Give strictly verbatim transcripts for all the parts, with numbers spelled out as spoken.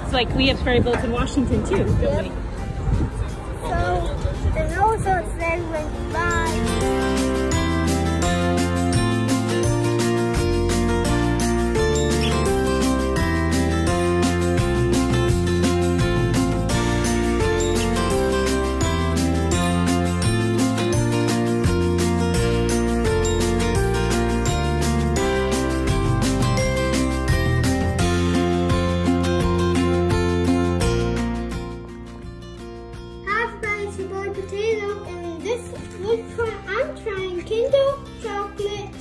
boats, like we have ferry boats in Washington too, don't Yep. we? So, and also it says when bye. Potato, and this which one I'm trying Kinder chocolate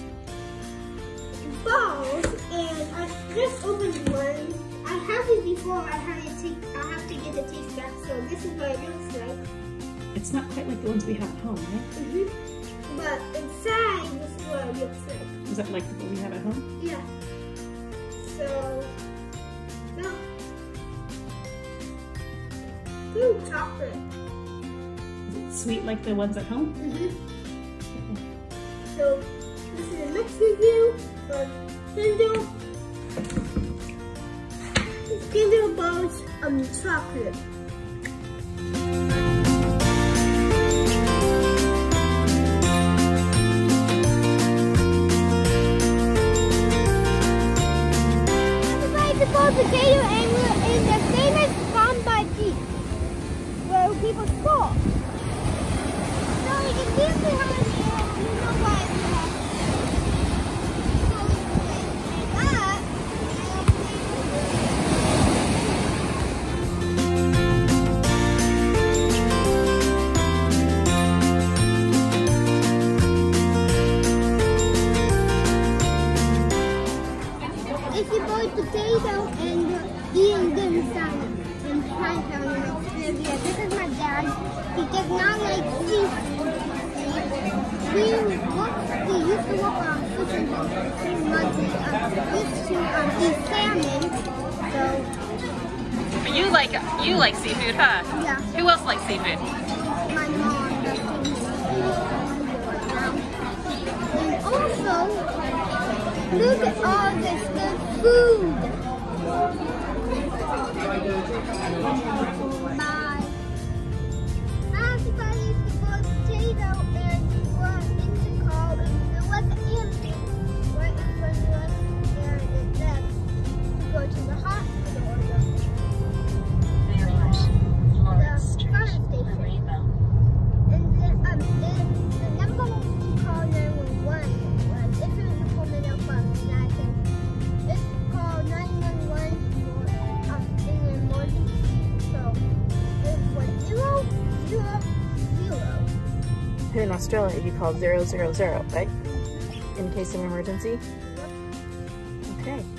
balls, and I just opened one. I had it before. I had to take. I have to get the taste back. So this is what it looks like. It's not quite like the ones we have at home, right? Mm-hmm. But inside, this is what it looks like. Is that like the one we have at home? Yeah. So no. Ooh, chocolate. Sweet like the ones at home? Mm-hmm. So, this is a mixed review of Kinder. It's Kinder balls um chocolate. Everybody's about potato, and we're in the famous farm by beach where people score. If you boil potato and uh, eating them inside and trying to, you know, yeah, this is my dad. He does not like seafood. We work, we used to work on fishing boats. We used to um, eat salmon. So You like you like seafood, huh? yeah, Who else likes seafood? my mom does and also look at all this good food. Bye. Everybody used to boil potato and we were in the car and there was empty right in front of us and it left to go to the hospital or the, the fire station. And then um, it, the number to call nine one one was if it was a formula bus, and I said, it's called nine one one for um, in an emergency. So it was zero, zero, zero. Here in Australia, you call zero zero zero, right? In case of emergency? Yep. Okay.